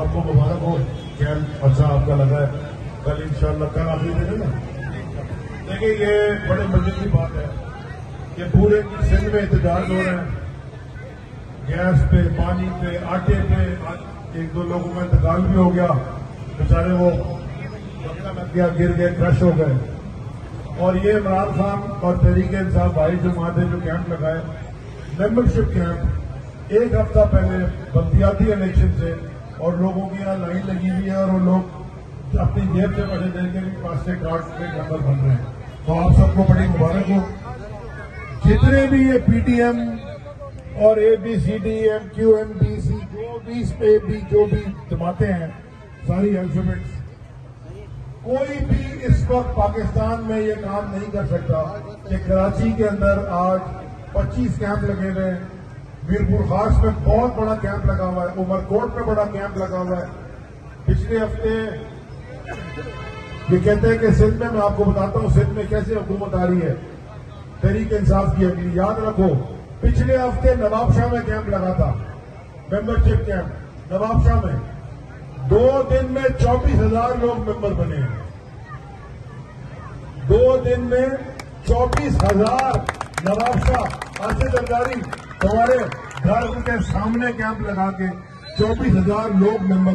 आपको मुबारक हो। कैंप अच्छा आपका लगा है। कल इंशाल्लाह कल आखिरी दिन है ना। देखिए ये बड़े मजे की बात है कि पूरे सिंध में एहतजाज हो रहे हैं, गैस पे, पानी पे, आटे पे। एक दो लोगों का इंतकाल भी हो गया, बेचारे वो धक्का लग गया, गिर गए, क्रश हो गए। और ये इमरान खान और तहरीक इंसाफ भाई जमात जो कैंप लगाए, मेंबरशिप कैंप, एक हफ्ता पहले बल्दियाती इलेक्शन से, और लोगों की यहाँ लाइन लगी हुई है और वो लोग अपनी जेब से पैसे देके भी पास से कार्ड के मेंबर बन रहे हैं। तो आप सबको बड़ी मुबारक हो। जितने भी ये पीटीएम और ABCDM QMBC जो भी जमाते हैं, सारी अल्फाबेट्स, कोई भी इस वक्त पाकिस्तान में ये काम नहीं कर सकता कि कराची के अंदर आज 25 कैंप लगे हुए हैं, मीरपुर खास में बहुत बड़ा कैंप लगा हुआ है, उमरकोट में बड़ा कैंप लगा हुआ है। पिछले हफ्ते ये कहते हैं कि सिंध में, मैं आपको बताता हूं सिंध में कैसे हुकूमत आ रही है तहरीक इंसाफ की अगली। याद रखो, पिछले हफ्ते नवाबशाह में कैंप लगा था, मेंबरशिप कैंप नवाबशाह में। 2 दिन में 24,000 लोग मेंबर बने हैं। 2 दिन में 24,000 नवाबशाह आसिफ जरदारी तुम्हारे घर के सामने कैंप लगा के 24,000 लोग मेंबर